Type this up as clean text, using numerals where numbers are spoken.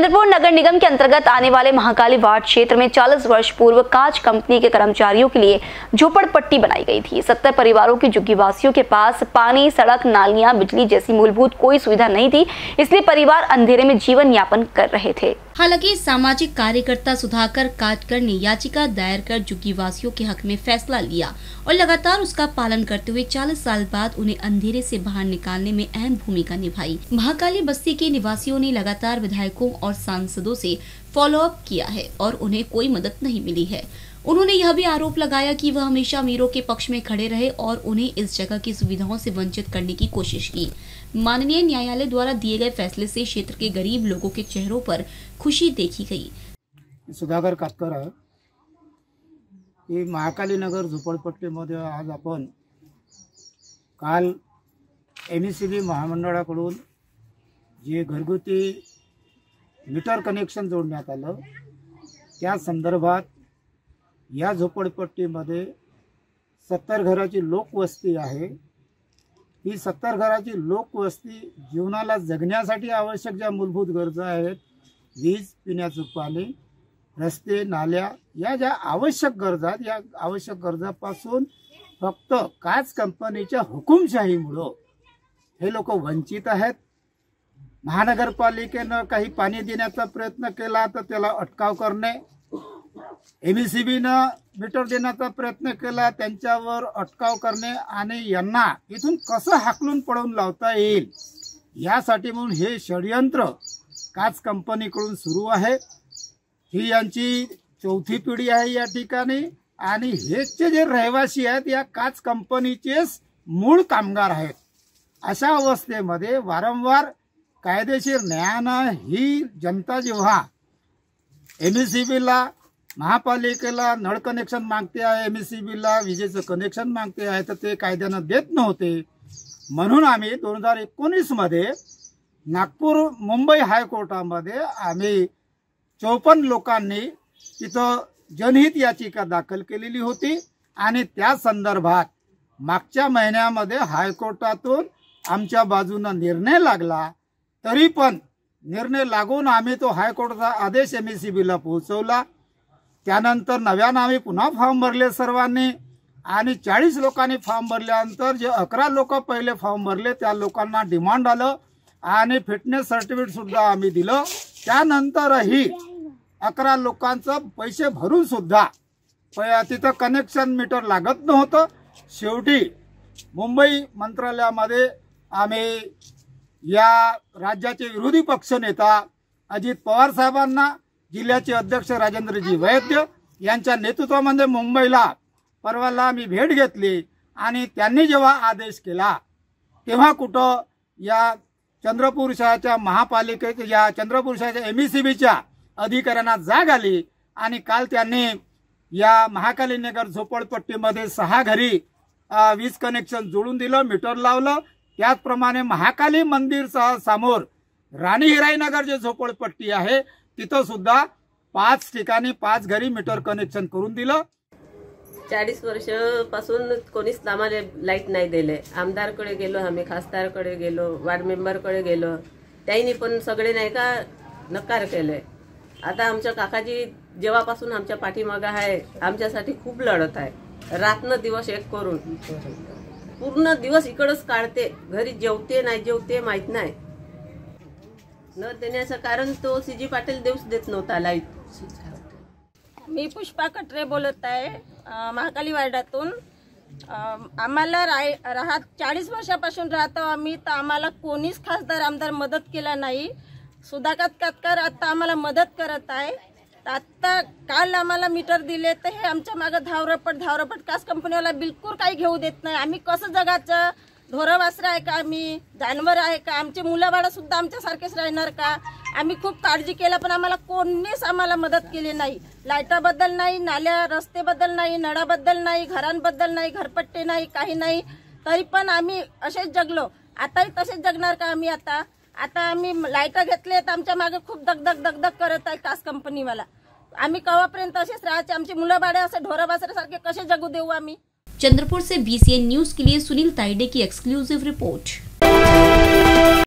चंद्रपुर नगर निगम के अंतर्गत आने वाले महाकाली वार्ड क्षेत्र में 40 वर्ष पूर्व कांच कंपनी के कर्मचारियों के लिए झोपड़पट्टी बनाई गई थी। 70 परिवारों के झुग्गीवासियों के पास पानी, सड़क, नालियां, बिजली जैसी मूलभूत कोई सुविधा नहीं थी, इसलिए परिवार अंधेरे में जीवन यापन कर रहे थे। हालांकि सामाजिक कार्यकर्ता सुधाकर काटकर ने याचिका दायर कर झुग्गीवासियों के हक में फैसला लिया और लगातार उसका पालन करते हुए 40 साल बाद उन्हें अंधेरे से बाहर निकालने में अहम भूमिका निभाई। महाकाली बस्ती के निवासियों ने लगातार विधायकों और सांसदों से फॉलो अप किया है और उन्हें कोई मदद नहीं मिली है। उन्होंने यह भी आरोप लगाया कि वह हमेशा अमीरों के पक्ष में खड़े रहे और उन्हें इस जगह की सुविधाओं से वंचित करने की कोशिश की। माननीय न्यायालय द्वारा दिए गए फैसले से क्षेत्र के गरीब लोगों के चेहरों पर खुशी देखी गई। सुधाकर कातकर आहे। ही महाकाली नगर झोपडपट्टीमध्ये आज आपण काल MECB महामंडळाकडून जे घरगुती मीटर कनेक्शन जोडण्यात आलं त्या संदर्भात या झोपडपट्टीमध्ये 70 घराची लोकवस्ती आहे। ही 70 घराची लोकवस्ती जीवनाला जगण्यासाठी आवश्यक ज्या मूलभूत गरजा आहेत, वीज, पिण्याचं पाणी, रस्ते, नाल्या, या ज्या आवश्यक गरजा, या आवश्यक गरजापासून फक्त काच कंपनीच्या हुकुमशाहीमुळे हे लोक वंचित आहेत। महानगरपालिकेने काही पाणी देण्याचा प्रयत्न केला तर त्याला अटकाव करणे, MECBनं मीटर देण्याचा प्रयत्न केला त्यांच्यावर अटकाव करणे आणि यांना इथून कसं हाकलून पळवून लावता येईल यासाठी म्हणून हे षडयंत्र काच कंपनीकडून सुरू आहे। ही यांची चौथी पिढी आहे या ठिकाणी आणि हेचे जे रहिवासी आहेत या काच कंपनीचेच मूळ कामगार आहेत। अशा अवस्थेमध्ये वारंवार कायदेशीर न्यायानं ही जनता जेव्हा MECBला, महापालिकेला नळ कनेक्शन मागते आहे, MECBला विजेचं कनेक्शन मागते आहे तर ते कायद्यानं देत नव्हते। म्हणून आम्ही 2019 मध्ये नागपूर मुंबई हायकोर्टामध्ये आम्ही 54 लोकांनी तिथं जनहित याचिका दाखल केलेली होती आणि त्या संदर्भात मागच्या महिन्यामध्ये हायकोर्टातून आमच्या बाजूने निर्णय लागला। तरी पण निर्णय लागून आम्ही तो हायकोर्टाचा आदेश MECBला पोहोचवला। त्यानंतर नव्यानं आम्ही पुन्हा फॉर्म भरले सर्वांनी आणि 40 लोकांनी फॉर्म भरल्यानंतर जे 11 लोक पहिले फॉर्म भरले त्या लोकांना डिमांड आलं आणि फिटनेस सर्टिफिकेट सुद्धा आम्ही दिलं। त्यानंतरही 11 लोकांचं पैसे भरून सुद्धा तिथं कनेक्शन मीटर लागत नव्हतं। शेवटी मुंबई मंत्रालयामध्ये आम्ही या राज्याचे विरोधी पक्ष नेता अजित पवार साहेबांना, जिल्ह्याचे अध्यक्ष राजेंद्रजी वैद्य यांच्या नेतृत्वामध्ये मुंबईला परवाला आम्ही भेट घेतली आणि त्यांनी जेव्हा आदेश केला तेव्हा कुठं या चंद्रपूर शहराच्या महापालिकेच्या, या चंद्रपूर शहराच्या MECBच्या अधिकाऱ्यांना जाग आली आणि काल त्यांनी या महाकाली नगर झोपडपट्टीमध्ये 6 घरी वीज कनेक्शन जोडून दिलं, मीटर लावलं। त्याचप्रमाणे महाकाली मंदिर समोर राणी हिराईनगर जे झोपडपट्टी आहे तिथं सुद्धा 5 ठिकाणी 5 घरी मीटर कनेक्शन करून दिलं। 40 वर्षापासून कोणीच आम्हाला लाईट नाही दिले। आमदारकडे गेलो, आम्ही खासदारकडे गेलो, वार्ड मेंबरकडे गेलो, त्यांनी पण सगळे नाही का नकार केले। आता आमच्या काकाजी जेव्हापासून आमच्या पाठीमागे आहे आमच्यासाठी खूप लढत आहे। रात्र दिवस एक करून पूर्ण दिवस इकडच काढते, घरी जेवते नाही जेवते माहित नाही। न देण्याचं कारण तो CG पाटील देऊच देत नव्हता लाईट। मी पुष्पा कटरे बोलत आहे महाकाली वार्डातून। आम्हाला राहत 40 वर्षापासून राहतो आम्ही, तर आम्हाला कोणीच खासदार आमदार मदत केला नाही। सुधाकर कातकर आता आम्हाला मदत करत आहे। आता काल आम्हाला मीटर दिले तर हे आमच्या मागे धावरपट काच कंपनीवाला बिलकुल काही घेऊ देत नाही। आम्ही कसं जगाचं? ढोरवासर आहे का? आम्ही जानवर आहे का? आमचे मुलं बाळ सुद्धा आमच्यासारखेच राहणार का? आम्ही खूप काळजी केला पण आम्हाला कोणीच आम्हाला मदत केली नाही। लाईटाबद्दल नाही, नाल्या रस्तेबद्दल नाही, नळाबद्दल नाही, घरांबद्दल नाही, घरपट्टे नाही, काही नाही। तरी पण आम्ही असेच जगलो, आताही तसेच जगणार का आम्ही? आता आम्ही लाईट घेतले तर आमच्या मागे खूप दगदग करत आहे काच कंपनीवाला। आम्ही केव्हापर्यंत असेच राहायचे? आमची मुलं बाळे असे ढोरवासरासारखे कसे जगू देऊ आम्ही? चंद्रपुर से BCN न्यूज के लिए सुनील ताइडे की एक्सक्लूसिव रिपोर्ट।